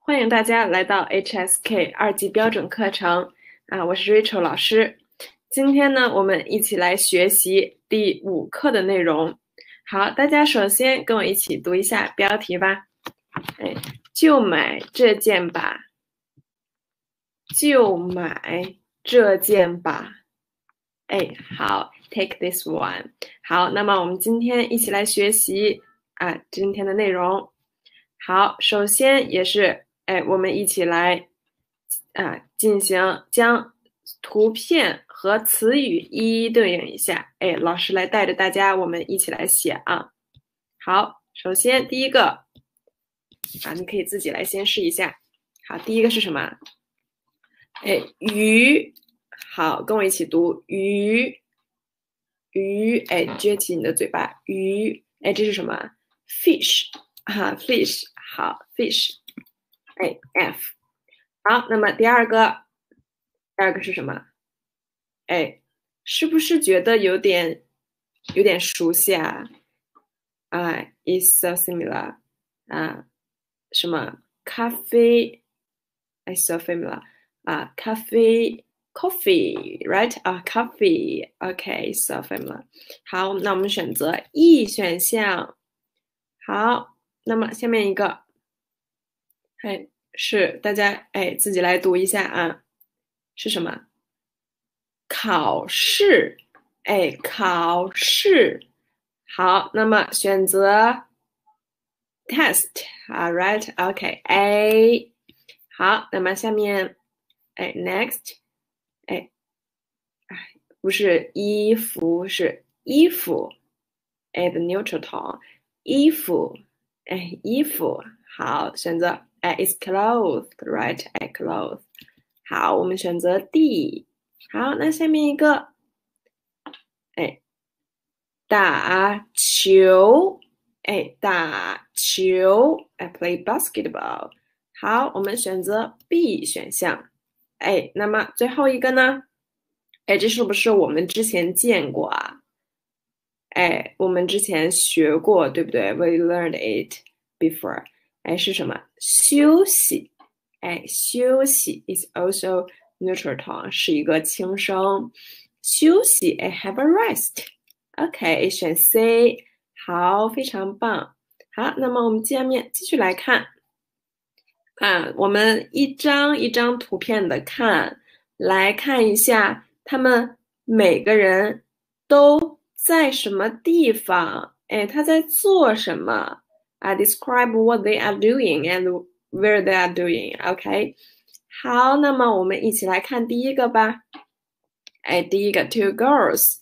欢迎大家来到 HSK 2级标准课程我是 Rachel 老师。今天呢，我们一起来学习第5课的内容。好，大家首先跟我一起读一下标题吧。就买这件吧，就买这件吧。好 ，take this one。好，那么我们今天一起来学习今天的内容。好，首先也是我们一起来进行将图片和词语一一对应一下。老师来带着大家，我们一起来写啊。好，首先第一个你可以自己来先试一下。好，第一个是什么？鱼。好，跟我一起读鱼。鱼，撅起你的嘴巴，鱼，这是什么 ？fish， fish， 好 ，fish， f， 好，那么第二个是什么？是不是觉得有点熟悉啊？It's so similar， 什么咖啡？It's so familiar， 咖啡。Coffee, right? Coffee. Okay, so familiar. 好，那我们选择 E 选项。好，那么下面一个，是大家自己来读一下啊，是什么？考试，考试。好，那么选择 test, right? Okay, A。好，那么下面next。不是衣服，是衣服，the neutral tone， 衣服，衣服，好，选择is clothes, right? Clothes， 好，我们选择 D。好，那下面一个，打球，打球，play basketball。好，我们选择 B 选项。那么最后一个呢？这是不是我们之前见过啊？我们之前学过，对不对？ We learned it before。是什么？休息。休息 is also neutral tone， 是一个轻声。休息，have a rest。OK，选 C。好，非常棒。好，那么我们下面继续来看。我们一张一张图片的看，来看一下他们每个人都在什么地方？他在做什么？Describe what they are doing and where they are doing. OK， 好，那么我们一起来看第一个吧。第一个 two girls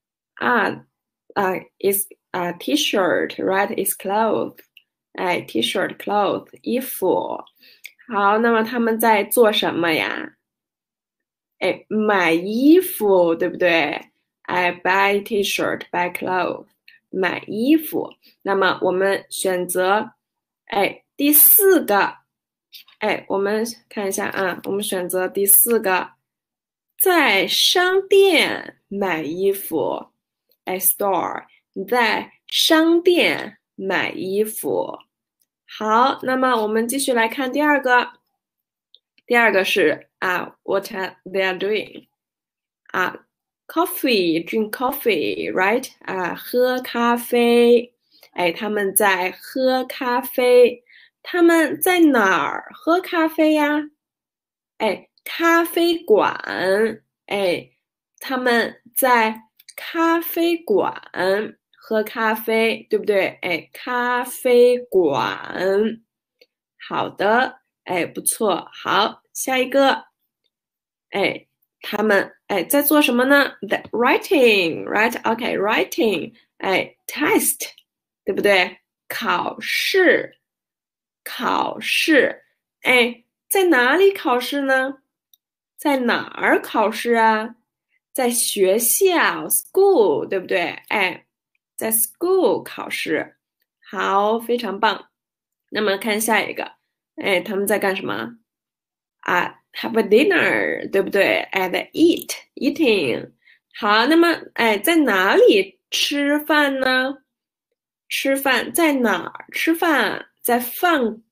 is a t-shirt, right? Is clothes. T-shirt clothes 衣服。好，那么他们在做什么呀？买衣服，对不对？buy T-shirt, buy clothes， 买衣服。那么我们选择，第四个，我们看一下啊，我们选择第四个，在商店买衣服，store， 在商店买衣服。好，那么我们继续来看第二个。第二个是what they are doing coffee, drink coffee, right? 喝咖啡。他们在喝咖啡。他们在哪儿喝咖啡呀？咖啡馆。他们在咖啡馆喝咖啡，对不对？咖啡馆。好的，不错。好，下一个，他们在做什么呢 ？The writing, right? Okay, writing. Test， 对不对？考试，考试。在哪里考试呢？在哪儿考试啊？在学校 ，school， 对不对？在 school 考试。好，非常棒。那么看下一个，他们在干什么？have a dinner， 对不对？they eating。好，那么在哪里吃饭呢？吃饭在哪儿吃饭？在饭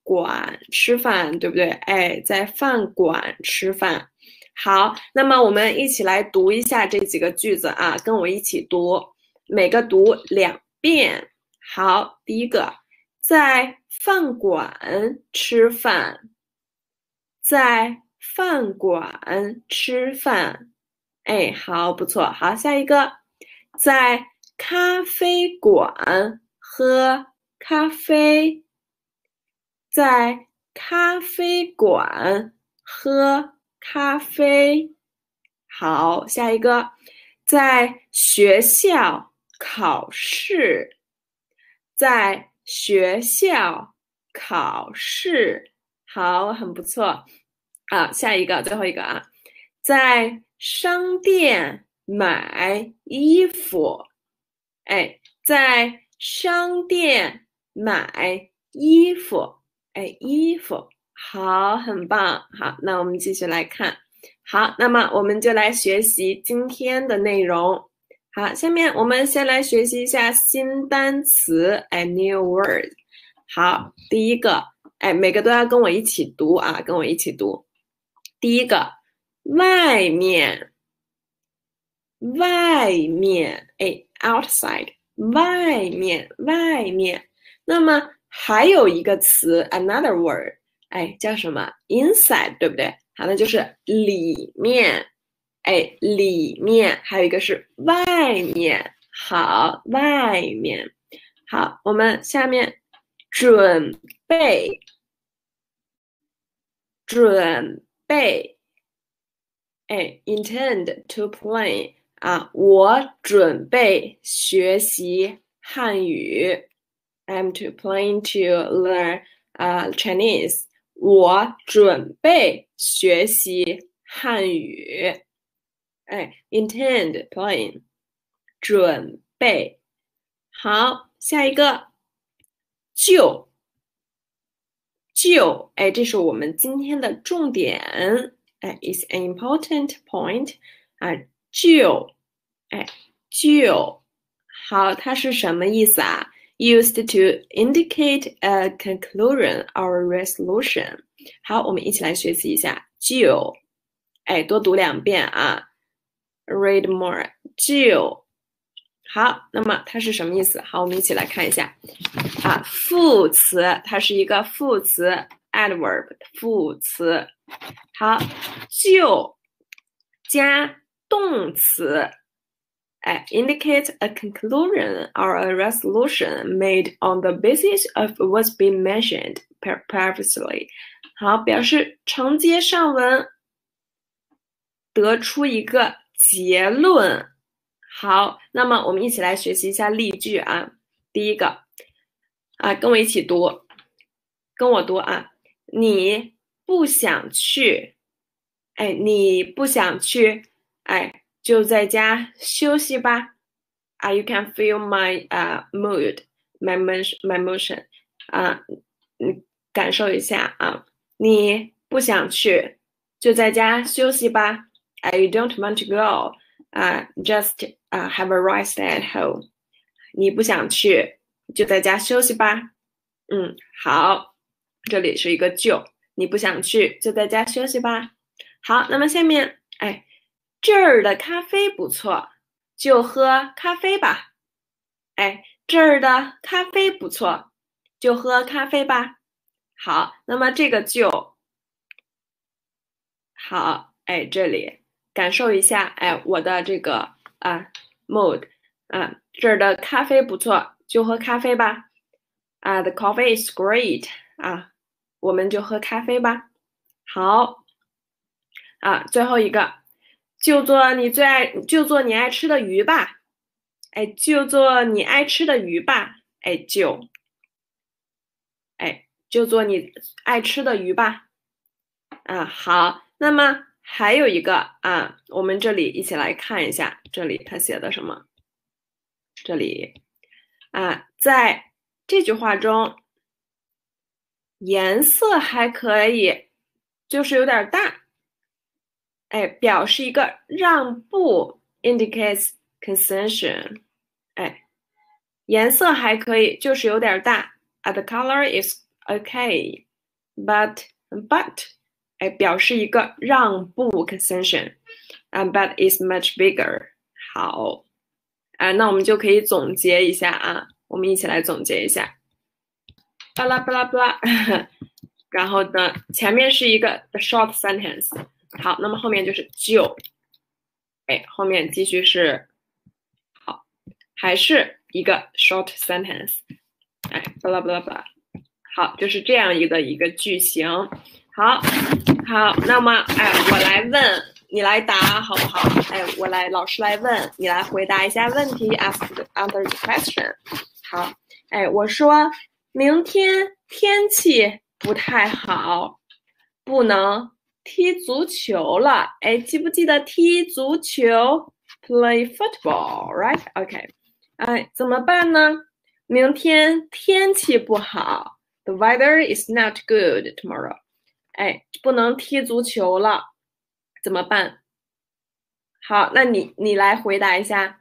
馆吃饭，对不对？哎，在饭馆吃饭。好，那么我们一起来读一下这几个句子啊，跟我一起读，每个读2遍。好，第一个，在饭馆吃饭，在饭馆吃饭。哎，好，不错。好，下一个，在咖啡馆喝咖啡，在咖啡馆喝咖啡。好，下一个，在学校考试，在学校考试。好，很不错。啊，下一个，最后一个啊，在商店买衣服。哎，在商店买衣服。哎，衣服。好，很棒。好，那我们继续来看。好，那么我们就来学习今天的内容。好，下面我们先来学习一下新单词，哎 ，new word。好，第一个，哎，每个都要跟我一起读啊，跟我一起读。第一个，外面，外面，哎 ，outside，外面，外面。那么还有一个词 ，another word，哎，叫什么 ？inside，对不对？好，那就是里面，哎，里面。还有一个是外面，好，外面。好，我们下面准备，准备，哎 ，intend to plan 啊，我准备学习汉语。I'm to plan to learn Chinese。我准备学习汉语。哎 ，intend plan 准备。好，下一个就。就，哎，这是我们今天的重点，哎 ，is an important point，啊，就，哎，就，好，它是什么意思啊？Used to indicate a conclusion or resolution。好，我们一起来学习一下就，哎，多读2遍啊 ，read more，就。好，那么它是什么意思？好，我们一起来看一下。啊，副词，它是一个副词 adverb 副词。好，就加动词，哎 ，indicate a conclusion or a resolution made on the basis of what's been mentioned previously。好，表示承接上文，得出一个结论。好，那么我们一起来学习一下例句啊。第一个。啊，跟我一起读，跟我读啊！你不想去，哎，你不想去，哎，就在家休息吧。啊，you can feel my mood, my motion。啊，感受一下啊！你不想去，就在家休息吧。You don't want to go. Just have a rest at home。你不想去。就在家休息吧。好，这里是一个就，你不想去，就在家休息吧。好，那么下面，哎，这儿的咖啡不错，就喝咖啡吧。哎，这儿的咖啡不错，就喝咖啡吧。好，那么这个就，好，哎，这里感受一下，哎，我的这个mood，这儿的咖啡不错。就喝咖啡吧。The coffee is great。我们就喝咖啡吧。好。最后一个，就做你爱吃的鱼吧。哎，就做你爱吃的鱼吧。哎，就做你爱吃的鱼吧。好，那么还有一个我们这里一起来看一下，这里他写的什么？这里。在这句话中，颜色还可以，就是有点大，哎，表示一个让步 ，indicates concession，哎，颜色还可以，就是有点大。The color is okay， but，哎，表示一个让步 concession，but is much bigger。好，那我们就可以总结一下啊，我们一起来总结一下，巴拉巴拉巴拉，然后呢，前面是一个 the short sentence，好，那么后面就是就，哎，后面继续是好，还是一个 short sentence，哎，巴拉巴拉巴拉。好，就是这样一个句型。好，那么我来问，你来答，好不好？老师来问，你来回答一下问题 ，ask answer the question。好，我说明天天气不太好，不能踢足球了。记不记得踢足球 ？Play football, right? OK。怎么办呢？明天天气不好。The weather is not good tomorrow. 不能踢足球了，怎么办？好，那你来回答一下，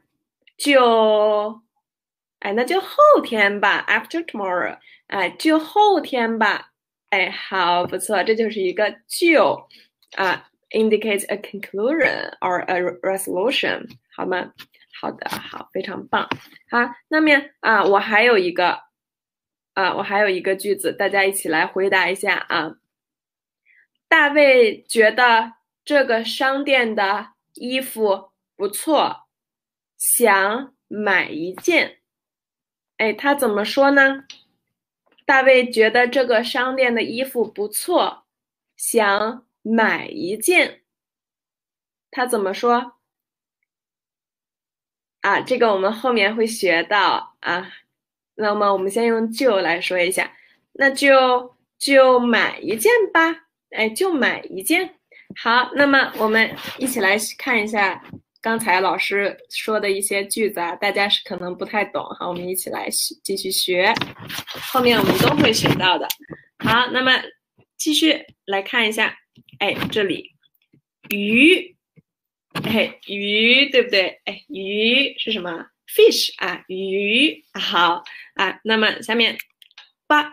那就后天吧 ，after tomorrow，就后天吧，好，不错，这就是一个就，indicates a conclusion or a resolution， 好吗？好的，好，非常棒。好，那么我还有一个句子，大家一起来回答一下啊。大卫觉得这个商店的衣服不错，想买一件。他怎么说呢？大卫觉得这个商店的衣服不错，想买一件。他怎么说？这个我们后面会学到啊。那么我们先用就来说一下，那就买一件吧。就买一件。好，那么我们一起来看一下刚才老师说的一些句子啊，大家是可能不太懂哈，我们一起来继续学，后面我们都会学到的。好，那么继续来看一下，这里鱼，鱼对不对？鱼是什么 ？fish 啊，鱼。好那么下面吧，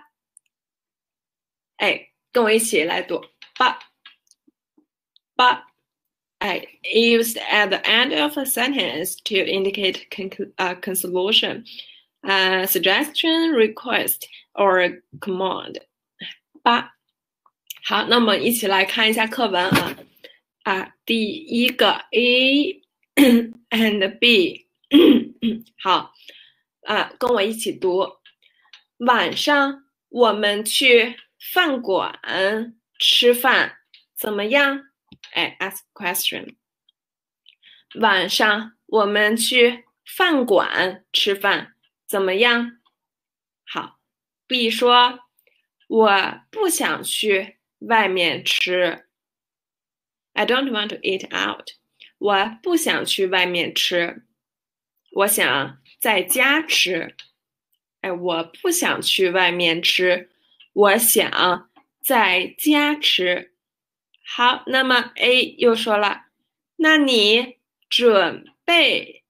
跟我一起来读吧。Used at the end of a sentence to indicate conclusion, suggestion, request, or command. 吧，好，那我们一起来看一下课文第一个 A and B， 好跟我一起读。晚上我们去饭馆吃饭，怎么样？ask question。晚上我们去饭馆吃饭，怎么样？好 ，B 说我不想去外面吃。I don't want to eat out。我不想去外面吃，我想在家吃。我不想去外面吃，我想在家吃。好，那么 A 又说了，那你准备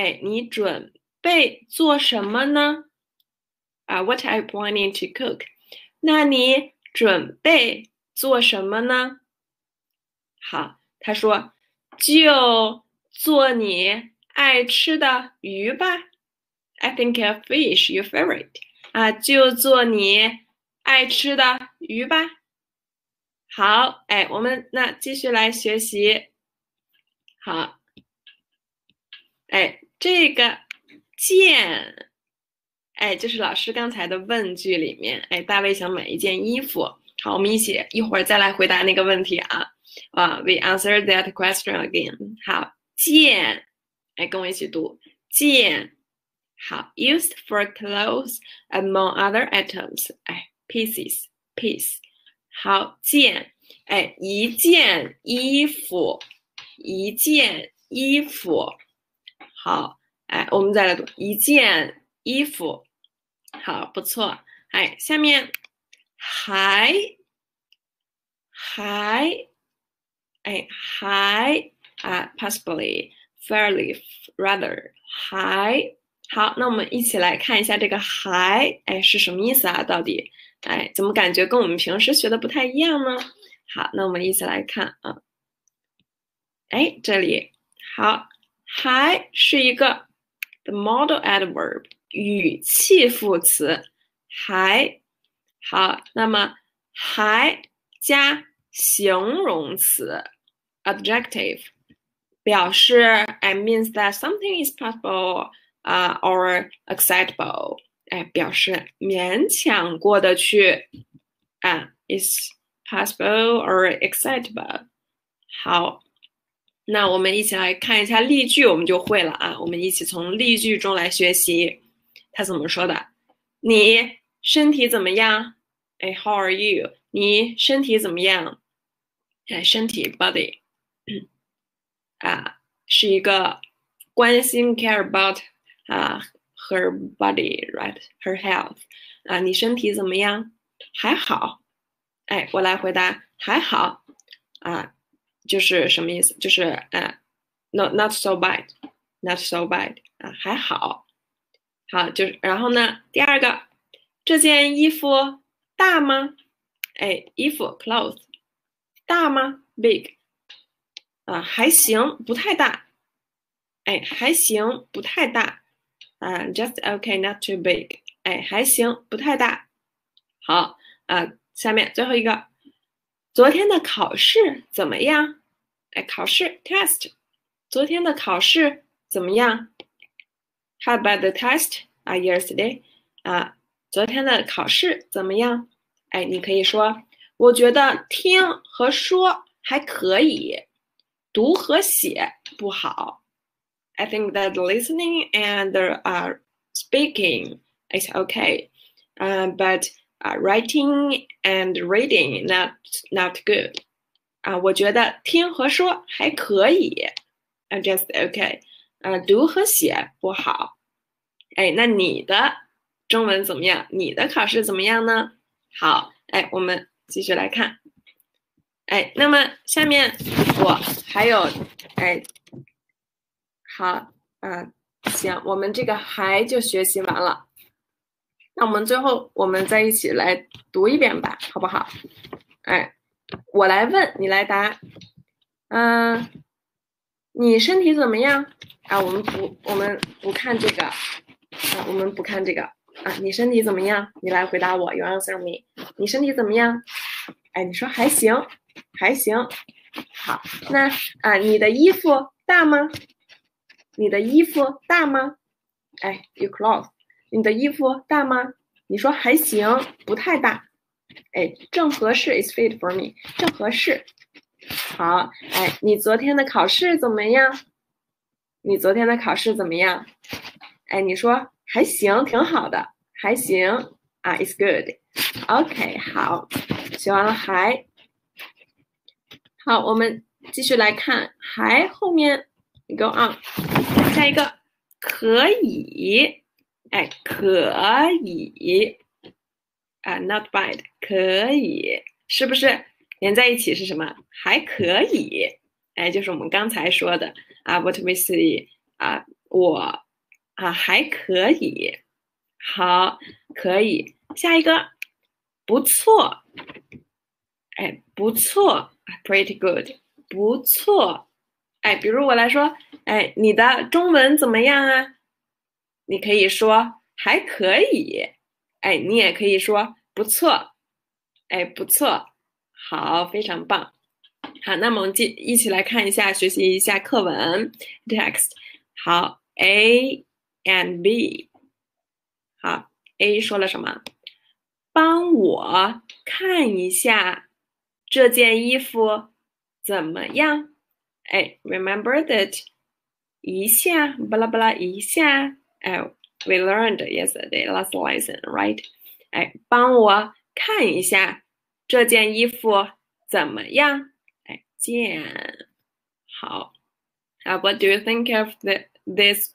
做什么呢？What are you planning to cook？ 那你准备做什么呢？好，他说就做你爱吃的鱼吧。I think a fish your favorite 就做你爱吃的鱼吧。好，我们那继续来学习。好，这个件，就是老师刚才的问句里面，大卫想买一件衣服。好，我们一会儿再来回答那个问题we answer that question again。好，件，跟我一起读，件。好 ，used for clothes among other items。pieces piece。好，件，一件衣服，一件衣服。好，我们再来读一件衣服。好，不错。下面还possibly fairly rather 还好，那我们一起来看一下这个还，哎，是什么意思啊？到底，哎，怎么感觉跟我们平时学的不太一样呢？好，那我们一起来看啊，哎，这里好，还是一个 the model adverb 语气副词，还好，那么还加形容词 adjective 表示 it means that something is possible or acceptable，哎，表示勉强过得去is possible or acceptable。好，那我们一起来看一下例句，我们就会了啊。我们一起从例句中来学习，他怎么说的？你身体怎么样？哎，How are you？你身体怎么样？哎，身体 body 是一个关心 care about her body right her health 你身体怎么样？还好。哎，我来回答还好就是什么意思？就是not so bad，not so bad 还好。好，就是然后呢，第二个，这件衣服大吗？哎，衣服 clothes 大吗 ？big 还行，不太大。哎，还行，不太大。just okay，not too big。哎，还行，不太大。好下面最后一个，昨天的考试怎么样？哎，考试 test， 昨天的考试怎么样 ？How about the test yesterday？ 昨天的考试怎么样？哎，你可以说，我觉得听和说还可以，读和写不好。I think that listening and speaking is okay, but writing and reading not good. 我觉得听和说还可以，just okay. 读和写不好。哎，那你的中文怎么样？你的考试怎么样呢？好，哎，我们继续来看。哎，那么下面我还有哎，好行，我们这个还就学习完了。那我们最后我们再一起来读一遍吧，好不好？哎，我来问，你来答。你身体怎么样？我们不看这个我们不看这个你身体怎么样？你来回答我 ，You answer me。你身体怎么样？哎，你说还行，还行。好，那你的衣服大吗？你的衣服大吗？哎 ，your clothes， 你的衣服大吗？你说还行，不太大。哎，正合适 is fit for me， 正合适。好，哎，你昨天的考试怎么样？你昨天的考试怎么样？哎，你说还行，挺好的，还行，is good。OK， 好，学完了还。好，我们继续来看还后面 go on， 下一个可以，哎，可以not bad， 可以，是不是连在一起是什么？还可以，哎，就是我们刚才说的what we see 我还可以，好，可以，下一个不错，哎，不错 pretty good， 不错，哎，比如我来说，哎，你的中文怎么样啊？你可以说还可以，哎，你也可以说不错，哎，不错，好，非常棒。好，那么我们一起来看一下，学习一下课文 text。好 ，A and B。好 ，A 说了什么？帮我看一下这件衣服怎么样？哎，remember that 一下巴拉巴拉一下，哎，we learned yesterday last lesson, right？哎，帮我看一下这件衣服怎么样？哎，见。好，What do you think of this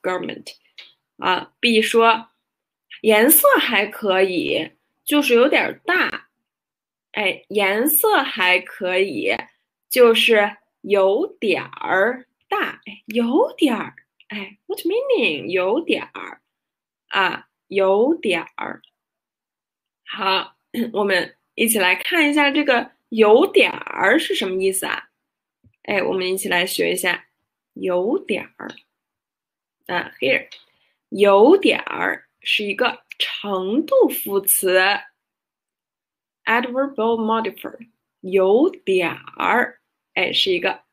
garment？B 说颜色还可以，就是有点大。哎，颜色还可以，就是有点儿大。哎，有点儿。哎，what meaning？有点儿。 有点儿。好，我们一起来看一下这个有点儿是什么意思啊？我们一起来学一下有点儿。here 有点儿是一个程度副词 adverbial modifier， 有点儿，是一个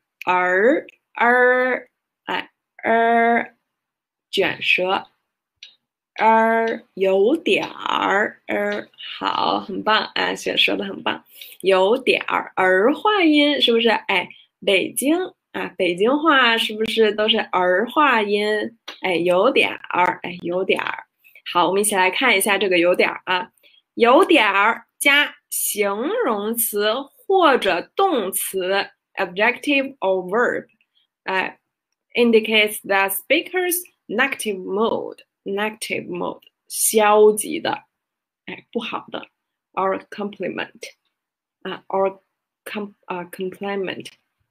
卷舌，有点儿，好，很棒啊，选说的很棒，有点儿化音是不是？北京话是不是都是化音？有点儿，有点儿。好，我们一起来看一下这个有点儿啊，有点儿加形容词或者动词 adjective or verb， indicates the speaker's negative mode， 消极的，不好的 ，or compliment， or complaint，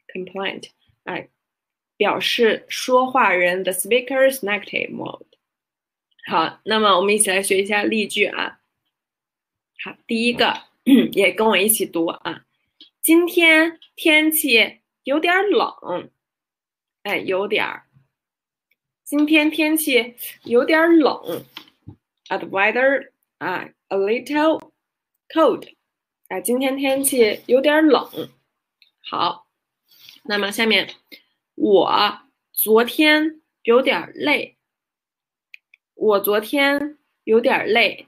表示说话人的 speaker's negative mode。好，那么我们一起来学一下例句啊。好，第一个也跟我一起读啊。今天天气有点冷，有点儿。今天天气有点冷 ，the weather a little cold，今天天气有点冷。好，那么下面我昨天有点累，我昨天有点累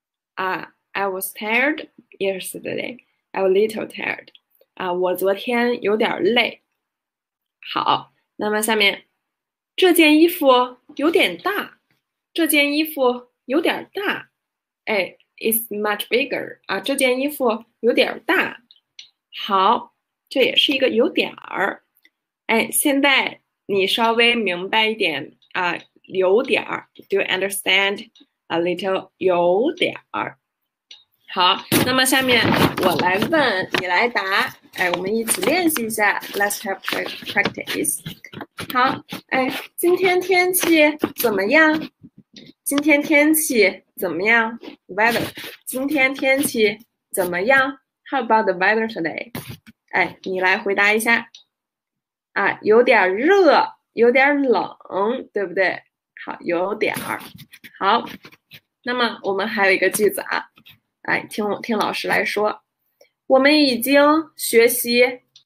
I was tired yesterday. I was a little tired. 我昨天有点累。好，那么下面这件衣服有点大，这件衣服有点大。It's much bigger 这件衣服有点大。好，这也是一个有点儿。现在你稍微明白一点有点儿 ，Do you understand a little 有点儿？好，那么下面我来问，你来答，我们一起练习一下 ，Let's have practice。好，今天天气怎么样？今天天气怎么样 ？Weather， 今天天气怎么样 ？How about the weather today？ 你来回答一下。有点热，有点冷，对不对？好，有点儿。好，那么我们还有一个句子听老师来说，我们已经学习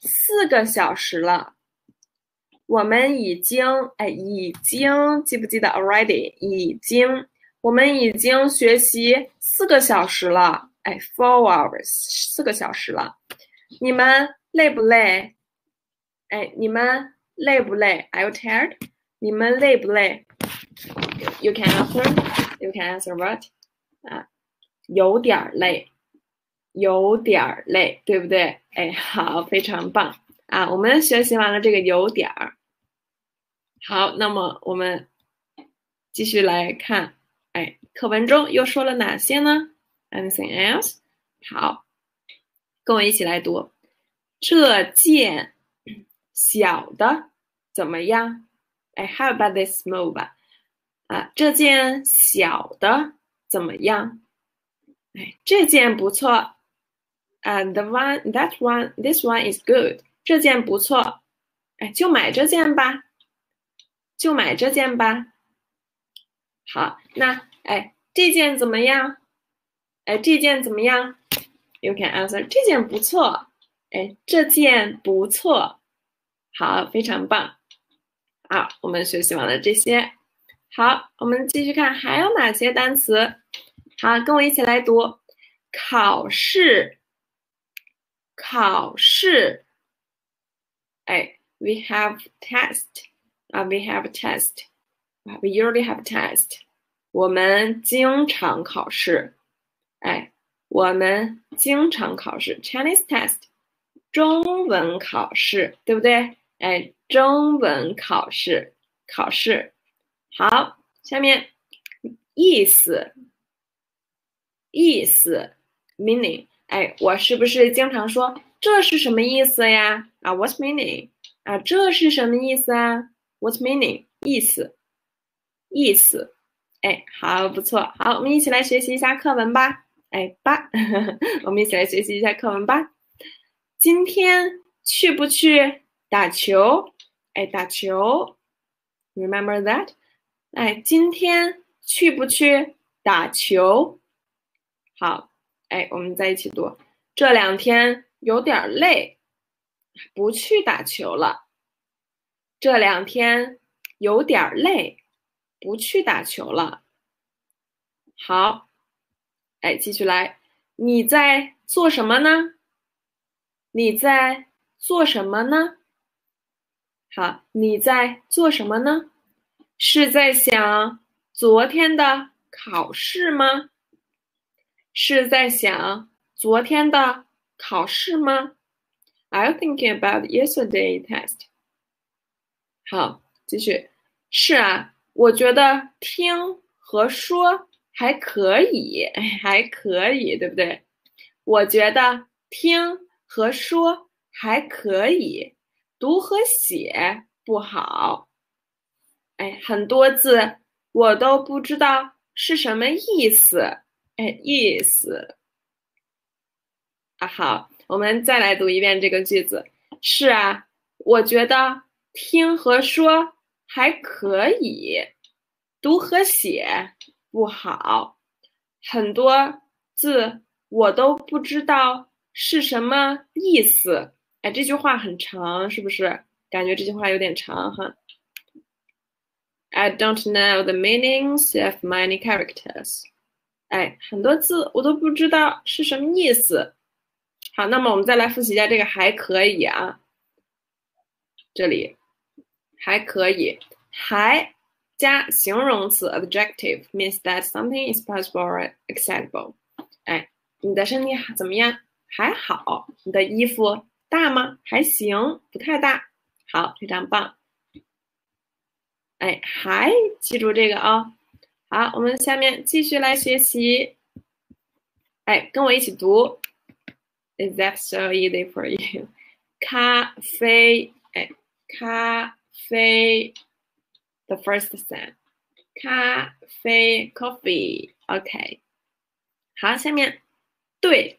4个小时了。我们已经记不记得 already？ 我们已经学习4个小时了，4 hours， 4个小时了。你们累不累？你们累不累 ？Are you tired？ 你们累不累 ？You can answer what？ 有点累，有点累，对不对？好，非常棒我们学习完了这个有点儿。好，那么我们继续来看，课文中又说了哪些呢 ？Anything else？ 好，跟我一起来读。这件小的怎么样？How about this small 吧？这件小的怎么样？这件不错this one is good。这件不错，就买这件吧，就买这件吧。好，那这件怎么样？这件怎么样 ？You can answer 这件不错，这件不错。好，非常棒。好，我们学习完了这些。好，我们继续看还有哪些单词。好，跟我一起来读。考试，考试。We have test. We have test. We usually have test. 我们经常考试。我们经常考试。Chinese test. 中文考试，对不对？中文考试，考试。好，下面意思，意思 meaning。我是不是经常说这是什么意思呀？What's meaning？这是什么意思啊？What's meaning？意思，意思。 哎，好，不错，好，我们一起来学习一下课文吧。哎，我们一起来学习一下课文吧。今天去不去打球？哎，打球 ，Remember that？哎，今天去不去打球？好，哎，我们再一起读。这2天有点累，不去打球了。这2天有点累，不去打球了。好，哎，继续来。你在做什么呢？你在做什么呢？好，你在做什么呢？是在想昨天的考试吗？是在想昨天的考试吗？I'm thinking about yesterday's test. 好，继续。是啊，我觉得听和说还可以，还可以，对不对？我觉得听和说还可以，读和写不好。哎，很多字我都不知道是什么意思。哎，意思啊，好，我们再来读一遍这个句子。是啊，我觉得听和说还可以，读和写不好，很多字我都不知道是什么意思。哎，这句话很长，是不是？感觉这句话有点长哈。I don't know the meanings of many characters. 哎，很多字我都不知道是什么意思。好，那么我们再来复习一下这个还可以啊。这里还可以，还加形容词 adjective means that something is possible or acceptable。哎，你的身体怎么样？还好。你的衣服大吗？还行，不太大。好，非常棒。哎，还记住这个啊。好，我们下面继续来学习。哎，跟我一起读。Is that so easy for you？ 咖啡，哎，咖啡 ，the first sound， 咖啡 ，coffee，OK。好，下面对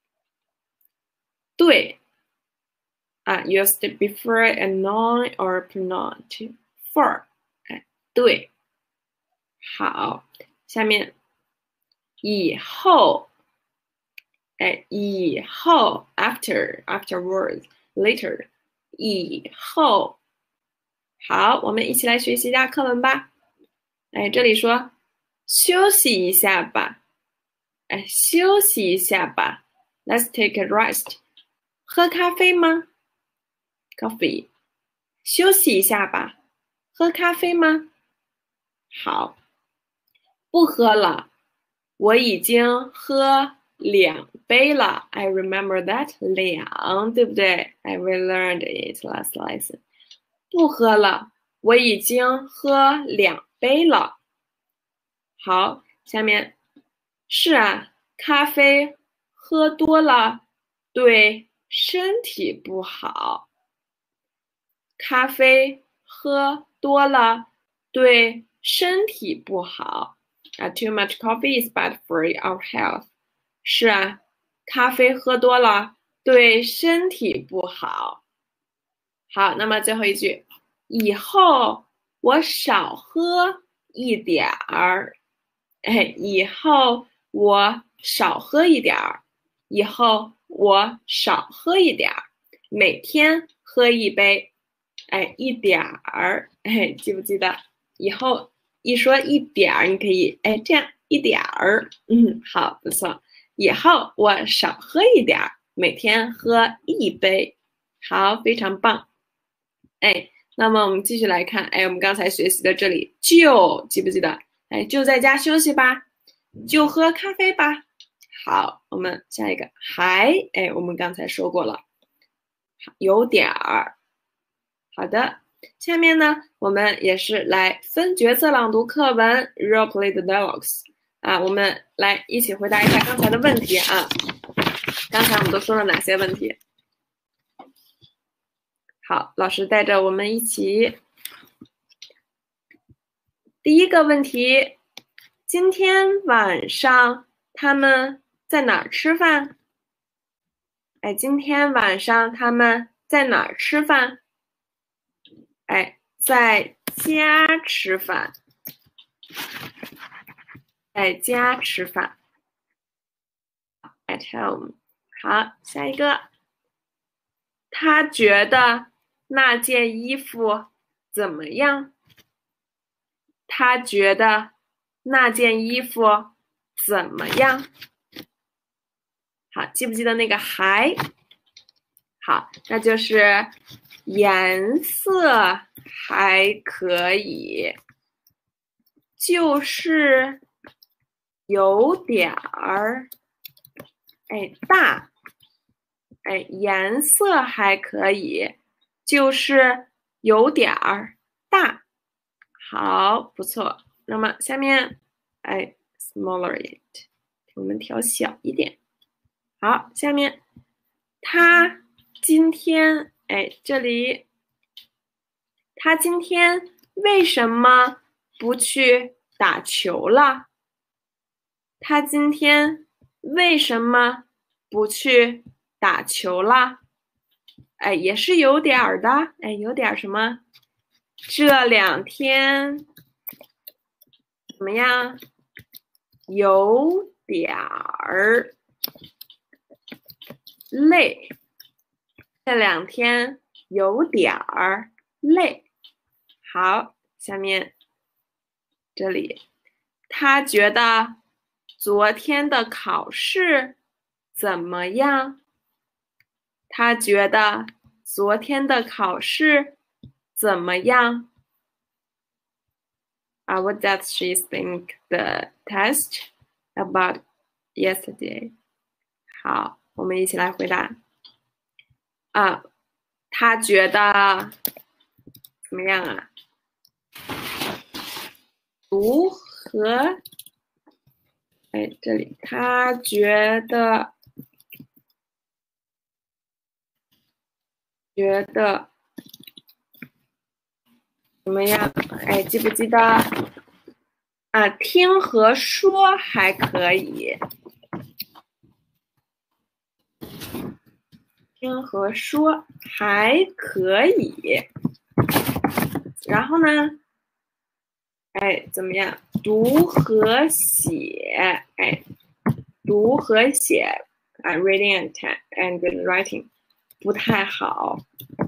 对啊，used before a noun or pronoun for， 哎，对。好，下面以后。哎，以后 afterwards later 以后，好，我们一起来学习一下课文吧。哎，这里说休息一下吧，哎，休息一下吧 ，Let's take a rest。喝咖啡吗？Coffee。休息一下吧，喝咖啡吗？好，不喝了，我已经喝2杯了。I remember that 2，对不对？ I learned it last lesson。不喝了，我已经喝2杯了。好，下面是啊，咖啡喝多了对身体不好。咖啡喝多了对身体不好。Too much coffee is bad for our health。是啊，咖啡喝多了对身体不好。好，那么最后一句，以后我少喝一点儿。哎，以后我少喝一点儿。以后我少喝一点儿，每天喝1杯。哎，一点儿，哎，记不记得？以后一说一点儿，你可以哎这样一点儿，好，不错。以后我少喝一点儿，每天喝1杯，好，非常棒。哎，那么我们继续来看，哎，我们刚才学习的这里就记不记得？哎，就在家休息吧，就喝咖啡吧。好，我们下一个还，哎，我们刚才说过了，有点儿。好的，下面呢，我们也是来分角色朗读课文 role play the dialogues 啊，我们来一起回答一下刚才的问题啊。刚才我们都说了哪些问题？好，老师带着我们一起。第一个问题， 今天晚上他们在哪儿吃饭？哎，今天晚上他们在哪儿吃饭？哎，在家吃饭，在家吃饭。At home。好，下一个。他觉得那件衣服怎么样？他觉得那件衣服怎么样？好，记不记得那个还？好，那就是颜色还可以，就是有点儿，大，颜色还可以，就是有点儿大。好，不错。那么下面，smaller it，我们调小一点。好，下面他今天，这里他今天为什么不去打球了？他今天为什么不去打球了？也是有点儿的，有点什么？这2天怎么样？有点儿累。这2天有点儿累。好，下面这里，他觉得昨天的考试怎么样？他觉得昨天的考试怎么样？What does she think the test about yesterday? 好，我们一起来回答。他觉得怎么样啊？读和，这里他觉得怎么样？记不记得？听和说还可以，听和说还可以。然后呢？怎么样？读和写，读和写，reading and writing 不太好。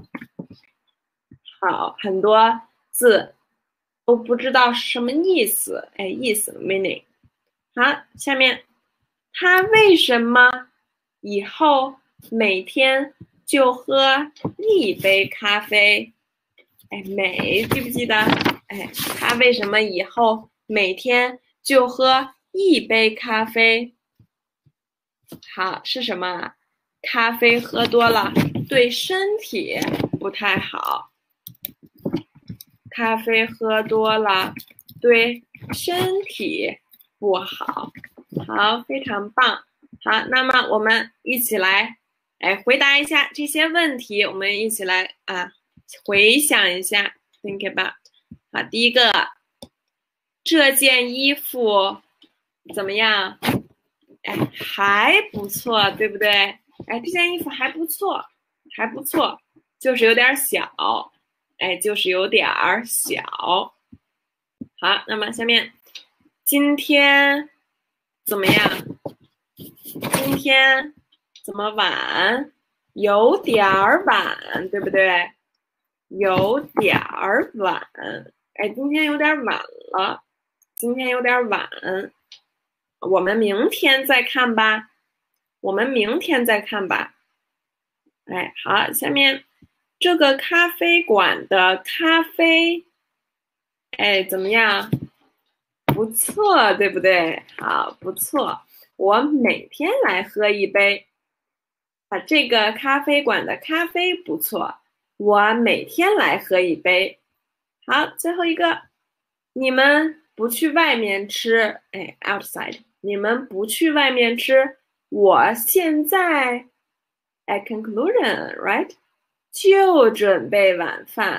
好，很多字都不知道什么意思，意思 meaning。好，下面他为什么以后每天就喝1杯咖啡？记不记得？他为什么以后每天就喝1杯咖啡？好，是什么？咖啡喝多了对身体不太好。咖啡喝多了对身体不好。好，非常棒。好，那么我们一起来，回答一下这些问题。我们一起来回想一下 ，think about。好，第一个，这件衣服怎么样？还不错，对不对？这件衣服还不错，还不错，就是有点小，就是有点小。好，那么下面，今天怎么样？今天怎么晚？有点晚，对不对？有点晚，今天有点晚了，今天有点晚，我们明天再看吧，我们明天再看吧。好，下面这个咖啡馆的咖啡，怎么样？不错，对不对？好，不错。我每天来喝1杯。这个咖啡馆的咖啡不错，我每天来喝1杯。好，最后一个，你们不去外面吃，outside， 你们不去外面吃，我现在，conclusion，right， 就准备晚饭。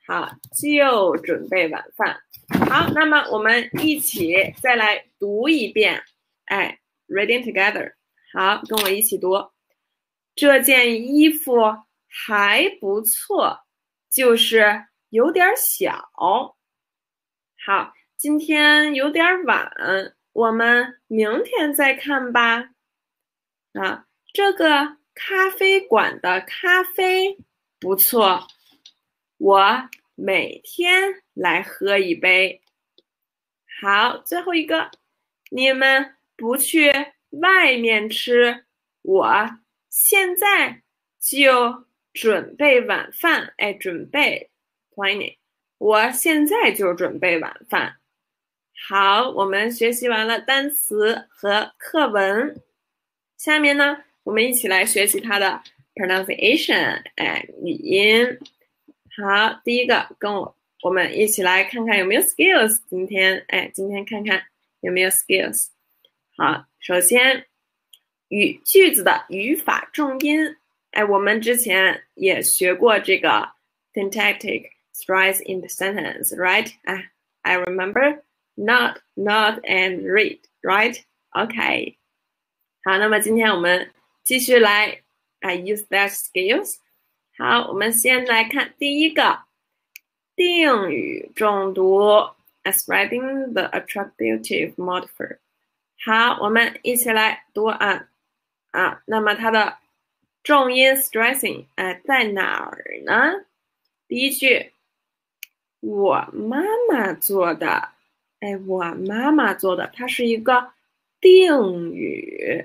好，就准备晚饭。好，那么我们一起再来读一遍，哎 ，reading together。好，跟我一起读。这件衣服还不错，就是有点小。好，今天有点晚，我们明天再看吧。啊，这个咖啡馆的咖啡不错，我每天来喝一杯。好，最后一个，你们不去外面吃，我现在就准备晚饭。哎，准备 planning， 我现在就准备晚饭。好，我们学习完了单词和课文，下面呢，我们一起来学习它的 pronunciation， 哎，语音。好，第一个跟我们一起来看看有没有 skills。今天看看有没有 skills。好，首先句子的语法重音，哎，我们之前也学过这个 syntactic stress in the sentence, right? I remember not, and read, right? OK。好，那么今天我们继续来use that skills。好，我们先来看第一个定语重读 ascribing the attributive modifier。好，我们一起来读那么它的重音 stressing 在哪儿呢？第一句，我妈妈做的，我妈妈做的，它是一个定语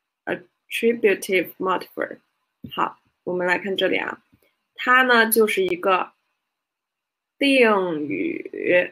attributive modifier。好，我们来看这里啊，它呢就是一个定语，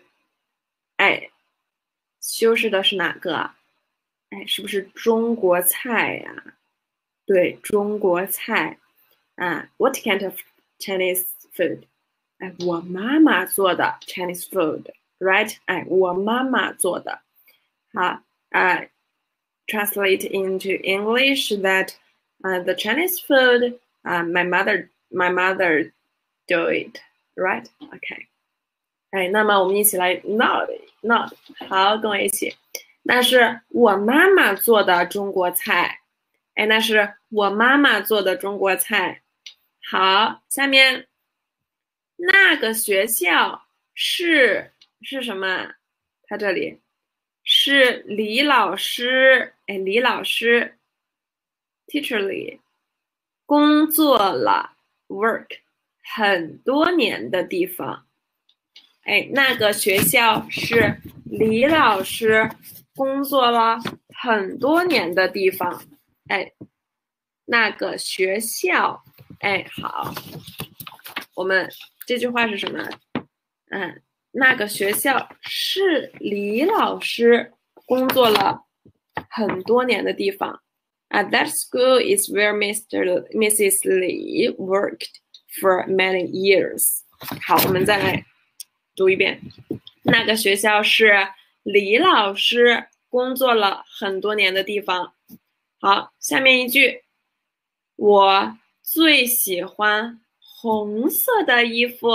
修饰的是哪个？是不是中国菜呀？对，中国菜What kind of Chinese food？ 我妈妈做的 Chinese food，right？ 我妈妈做的。好，translate into English that the Chinese food my mother do it, right? OK。那么我们一起来 not， 好，跟我一起。那是我妈妈做的中国菜，那是我妈妈做的中国菜。好，下面那个学校是什么？它这里是李老师，李老师 ，teacher 李工作了 work 很多年的地方。那个学校是李老师工作了很多年的地方。那个学校，好，我们这句话是什么？那个学校是李老师工作了很多年的地方。That school is where Mrs. Li worked for many years。好，我们再来读一遍。那个学校是李老师工作了很多年的地方。好，下面一句，我最喜欢红色的衣服。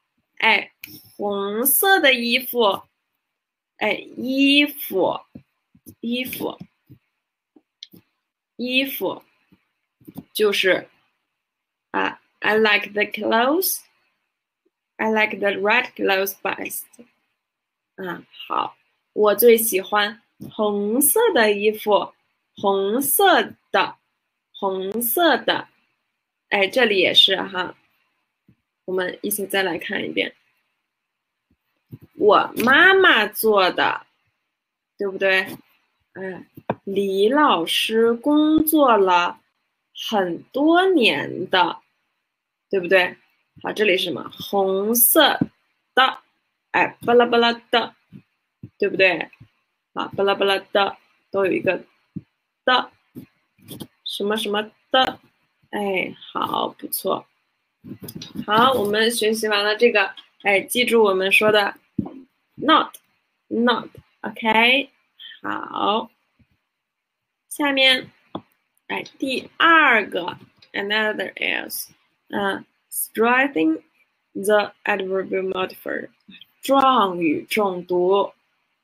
红色的衣服，衣服就是I like the clothes. I like the red clothes best. 好，我最喜欢红色的衣服，红色的，这里也是哈，我们一起再来看一遍。我妈妈做的，对不对？李老师工作了很多年的，对不对？好，这里是什么？红色的，巴拉巴拉的，对不对？好，巴拉巴拉的都有一个的，什么什么的，好，不错。好，我们学习完了这个，记住我们说的 not， OK。好，下面，第二个 another else，striving The adverbial modifier 状语中毒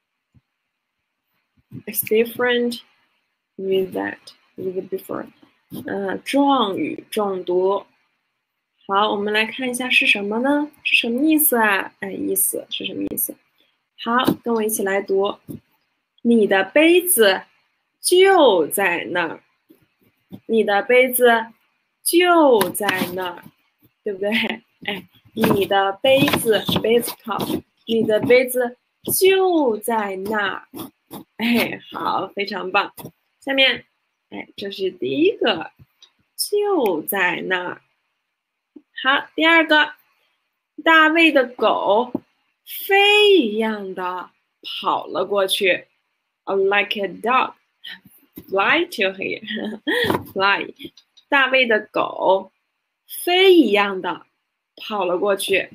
is different with the before 状语中毒。好，我们来看一下是什么呢？是什么意思啊？意思是什么意思？好，跟我一起来读。你的杯子就在那儿，你的杯子就在那儿，对不对？你的杯子 cup， 你的杯子就在那儿。好，非常棒。下面，这是第一个，就在那儿。好，第二个，大卫的狗飞一样的跑了过去。Like a dog fly to here fly 大卫的狗飞一样的跑了过去。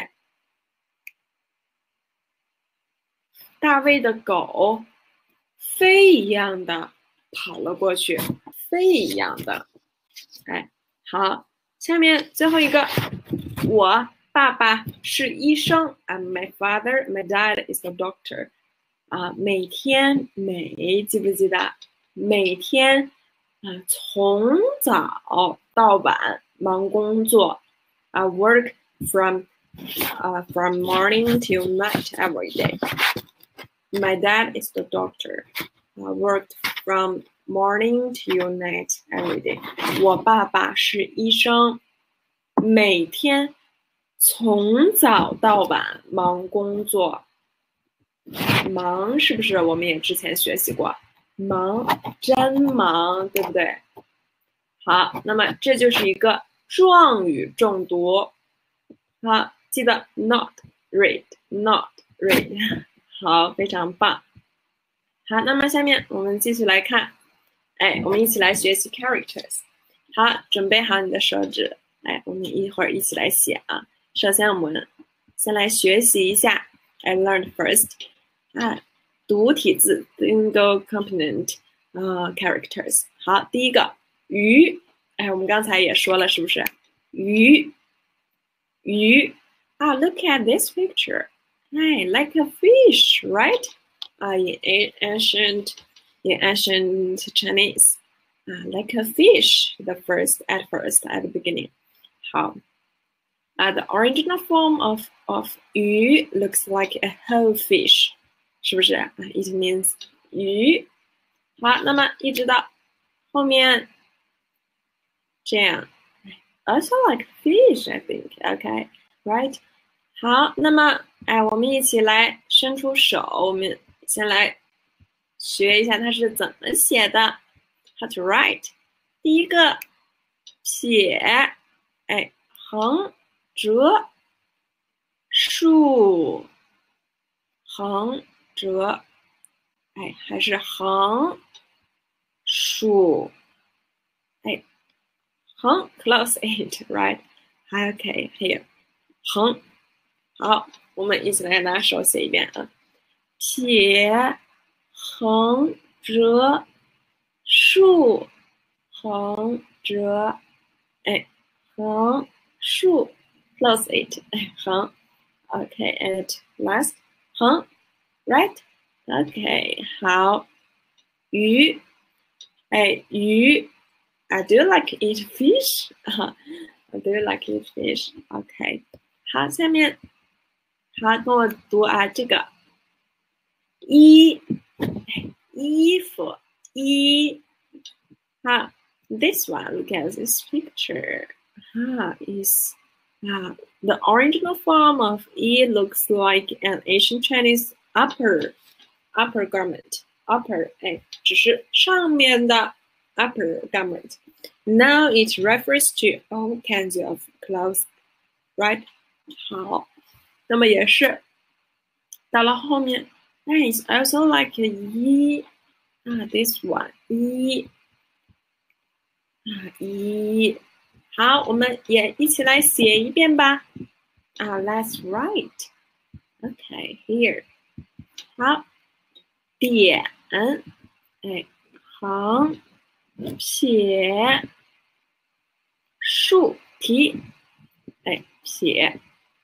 大卫的狗飞一样的跑了过去，飞一样的。好，下面最后一个，我爸爸是医生。My dad is a doctor. 每天记不记得？每天从早到晚忙工作。Work from morning till night every day. My dad is the doctor. Worked from morning till night every day. 我爸爸是医生，每天从早到晚忙工作。忙是不是我们也之前学习过？忙，真忙，对不对？好，那么这就是一个状语中毒。好，记得 not read。好，非常棒。好，那么下面我们继续来看，我们一起来学习 characters。好，准备好你的手指，我们一会儿一起来写啊。首先我们先来学习一下 I learned first 独体字 single component characters。好，第一个鱼，我们刚才也说了，是不是？鱼look at this picture. Like a fish, right? In ancient Chinese, like a fish. At the beginning. 好，the original form of 鱼 looks like a whole fish， 是不是？It means 鱼。好，那么一直到后面这样 ，also like fish, I think. Okay, right? 好，那么我们一起来伸出手，我们先来学一下它是怎么写的。How to write？ 第一个撇，横折竖，横折，还是横竖，横 close it right？ Okay here 横。好，我们一起来拿手写一遍啊。撇，横折竖，横折，横竖 close it， 横 OK and last 横 right OK 好，鱼，鱼 I do like eat fish I do like eat fish OK 好，下面好跟我读这个衣服好 this one look at this picture is the original form of 衣 looks like an ancient Chinese upper garment upper 只是上面的 upper garment now it refers to all kinds of clothes right 好那么也是到了后面 it's also like a 衣this one 衣好我们也一起来写一遍吧let's write okay here 好点横撇竖提撇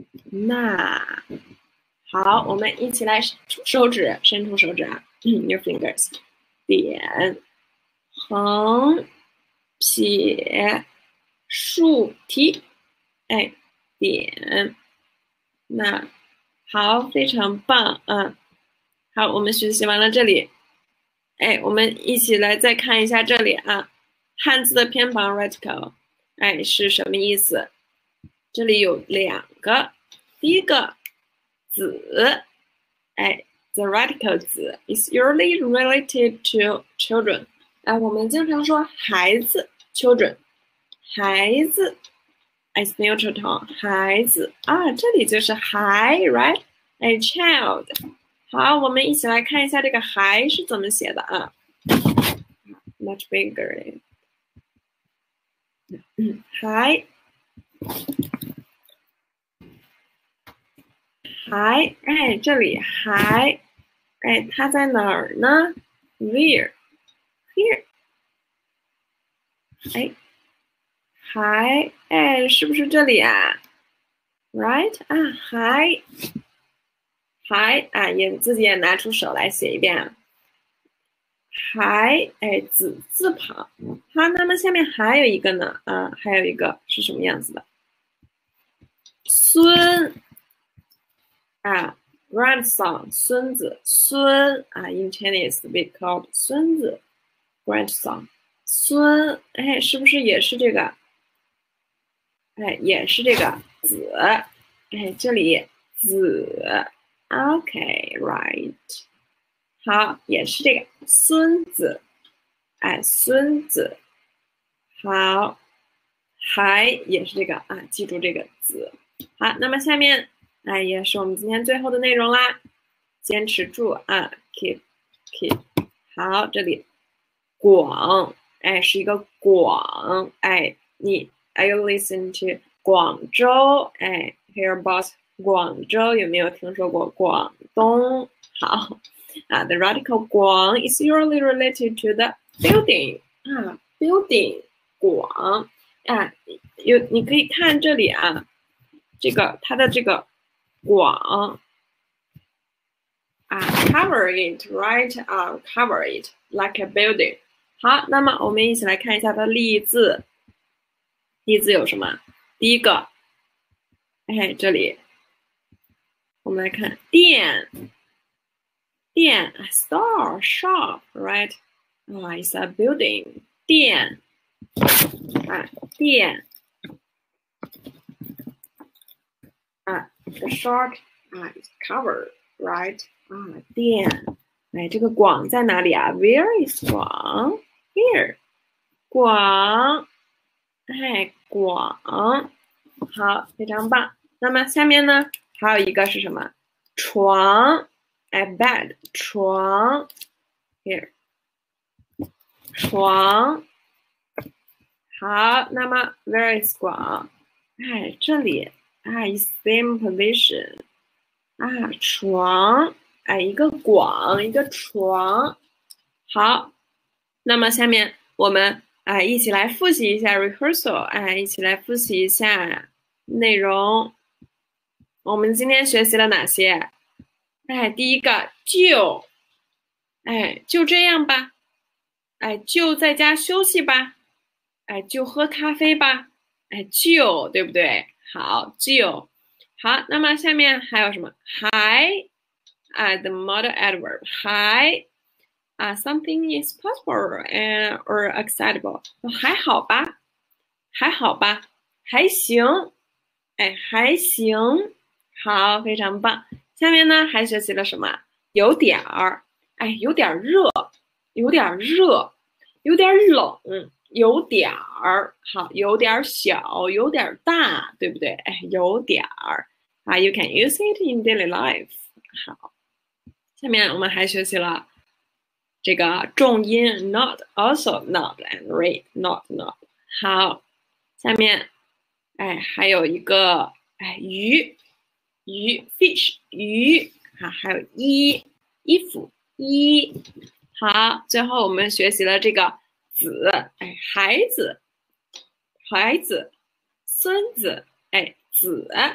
那好，我们一起来手指，伸出手指啊，your fingers，点，横，撇，竖，提，哎，点，那好，非常棒啊！好，我们学习完了这里，哎，我们一起来再看一下这里啊，汉字的偏旁 radical， 哎，是什么意思？这里有两个，第一个子，哎 ，the radical 子 is usually related to children， 哎，我们经常说孩子 children， 孩子 is neutral tone， 孩子啊，这里就是孩 right， 哎 child， 好，我们一起来看一下这个孩是怎么写的啊 ，much bigger， 孩。还，哎，这里还，哎，它在哪儿呢 ？Where? Here. 哎，还，哎，是不是这里啊 ？Right 啊，还啊，也自己也拿出手来写一遍啊。还，哎，子字旁。好，那么下面还有一个呢，啊，还有一个是什么样子的？孙啊。grandson 孙子，孙啊 in Chinese we called 孙子 grandson 孙，哎，是不是也是这个？哎，也是这个子，哎，这里子 ，OK right， 好，也是这个孙子，哎，孙子，好，还也是这个啊，记住这个子，好，那么下面。哎，也是我们今天最后的内容啦，坚持住啊 ，keep， 好，这里广，哎，是一个广，哎，你 ，Are you listen to 广州？哎 ，Hear about 广州有没有听说过广东？好，啊，the radical 广 is usually related to the building 啊，building 广啊，你可以看这里啊，这个它的这个。广啊 ，cover it right 啊 ，cover it like a building。好，那么我们一起来看一下它的例字。例字有什么？第一个，哎，这里我们来看店，store shop right 啊 ，is a building 店啊店啊 ，the shop 啊 is covered right 啊店。哎，这个广在哪里啊 ？Where is 广 ？Here， 广，哎，广，好，非常棒。那么下面呢，还有一个是什么？床，哎，bed， 床，here， 床。好，那么 where is 广？哎，这里，哎，is same position， 啊，床。哎，一个广，一个床，好，那么下面我们一起来复习一下 rehearsal， 一起来复习一下内容。我们今天学习了哪些？哎，第一个就，哎，就这样吧，哎，就在家休息吧，哎，就喝咖啡吧，哎，就，对不对？好，就，好，那么下面还有什么？还。the modal adverb 还something is possible and or acceptable 还好吧，还好吧，还行，哎，还行，好，非常棒。下面呢还学习了什么？有点儿，哎，有点热，有点热，有点冷，有点儿，好，有点小，有点大，对不对？哎，有点儿啊，you can use it in daily life。好。下面我们还学习了这个重音 not also not and read not。 好，下面哎还有一个哎鱼 fish 鱼还有衣服好，最后我们学习了这个子哎孩子孙子哎子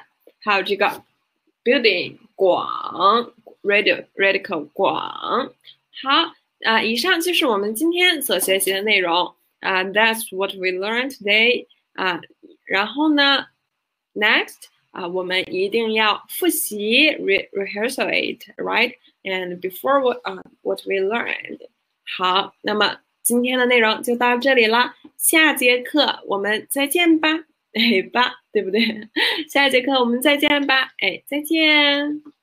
还有这个 building 广 radical 广。好以上就是我们今天所学习的内容That's what we learned today 然后呢 next我们一定要复习 rehearsal it right and before what we learned 好，那么今天的内容就到这里了，下节课我们再见吧，对不对？下节课我们再见吧，再见。